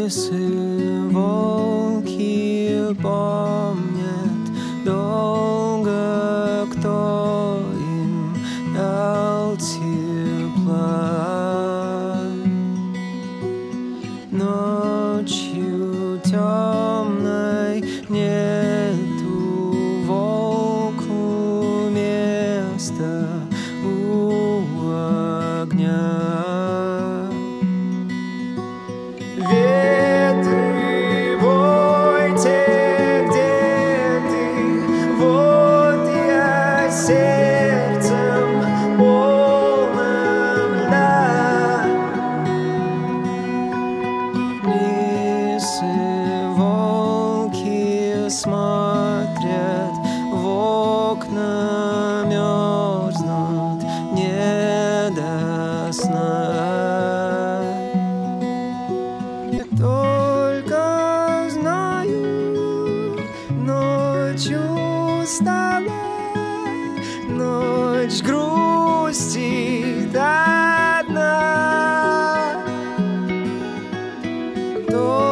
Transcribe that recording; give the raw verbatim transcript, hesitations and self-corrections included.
Лисы, волки помнят долго, кто им дал тепла. Ночью темной нету волку места у огня. Ветры, войте, где ты? Вот я сердцем полным льда. Лисы, волки смотрят в окна, мерзнут не до сна. Только знаю, ночью стала, ночь грустит одна.